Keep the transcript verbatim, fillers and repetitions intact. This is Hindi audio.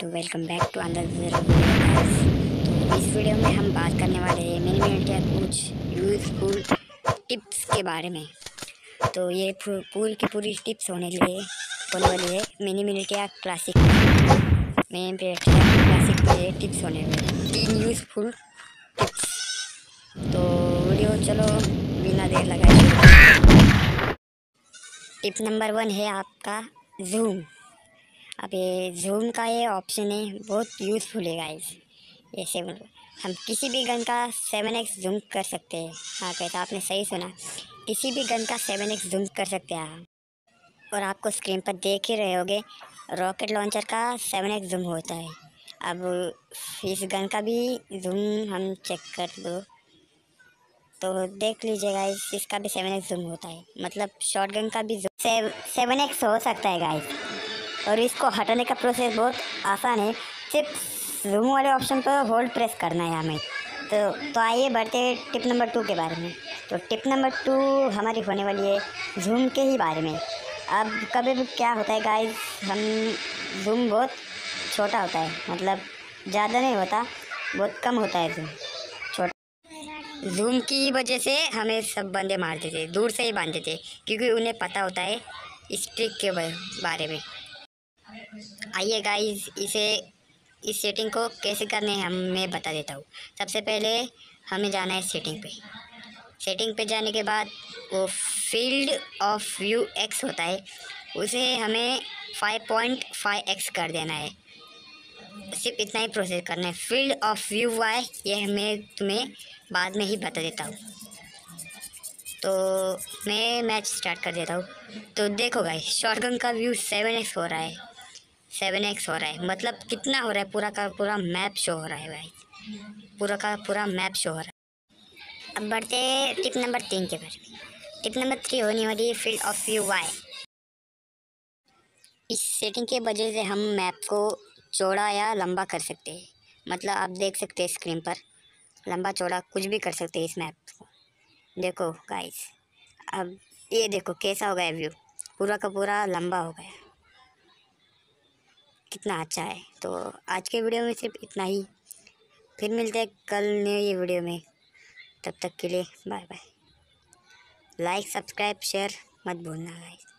तो welcome back to another video. तो इस वीडियो में हम बात करने वाले हैं मिनी मिनटिया कुछ यूज़फुल टिप्स के बारे में। तो ये पूरी की पूरी टिप्स होने लिए होने वाली है mini militia classic mini militia classic के टिप्स होने वाले तीन यूज़फुल टिप्स। तो वीडियो चलो बिना देर लगाए। टिप नंबर वन है आपका जूम। अब ये जूम का ये ऑप्शन है, बहुत यूज़फुल है गाइस। ये सेवन हम किसी भी गन का सेवन एक्स जूम कर सकते हैं। हाँ कैसा आपने सही सुना, किसी भी गन का सेवन एक्स जूम कर सकते हैं हम। और आपको स्क्रीन पर देख ही रहे होगे रॉकेट लॉन्चर का सेवन एक्स जूम होता है। अब इस गन का भी जूम हम चेक कर दो तो देख लीजिए गाइस, इसका भी सेवन एक्स जूम होता है। मतलब शॉर्ट गन का भी सेवन एक्स हो सकता है गाइस। और इसको हटाने का प्रोसेस बहुत आसान है, सिर्फ जूम वाले ऑप्शन पर होल्ड प्रेस करना है हमें। तो तो आइए बढ़ते हैं टिप नंबर टू के बारे में। तो टिप नंबर टू हमारी होने वाली है जूम के ही बारे में। अब कभी भी क्या होता है गाइस, हम जूम बहुत छोटा होता है, मतलब ज़्यादा नहीं होता, बहुत कम होता है जूम छोटा। जूम की वजह से हमें सब बंदे मारते थे, दूर से ही बांधते थे, क्योंकि उन्हें पता होता है इस ट्रिक के बारे में। आइए गाइस, इसे इस सेटिंग को कैसे करने हैं हम मैं बता देता हूँ। सबसे पहले हमें जाना है सेटिंग पे। सेटिंग पे जाने के बाद वो फील्ड ऑफ व्यू एक्स होता है, उसे हमें फाइव पॉइंट फाइव एक्स कर देना है। सिर्फ इतना ही प्रोसेस करना है। फील्ड ऑफ व्यू वाई ये मैं तुम्हें बाद में ही बता देता हूँ। तो मैं मैच स्टार्ट कर देता हूँ। तो देखो गाइस, शॉटगन का व्यू सेवन एक्स हो रहा है, सेवन एक्स हो रहा है, मतलब कितना हो रहा है, पूरा का पूरा मैप शो हो रहा है भाई, पूरा का पूरा मैप शो हो रहा है। अब बढ़ते टिप नंबर तीन के बारे में। टिप नंबर थ्री होने वाली है फील्ड ऑफ व्यू वाई। इस सेटिंग के वजह से हम मैप को चौड़ा या लंबा कर सकते हैं। मतलब आप देख सकते हैं स्क्रीन पर लंबा चौड़ा कुछ भी कर सकते हैं इस मैप को। देखो गाइस, अब ये देखो कैसा हो गया व्यू, पूरा का पूरा लंबा हो गया, कितना अच्छा है। तो आज के वीडियो में सिर्फ इतना ही, फिर मिलते हैं कल नए वीडियो में। तब तक के लिए bye bye. Like subscribe share मत भूलना गाइस।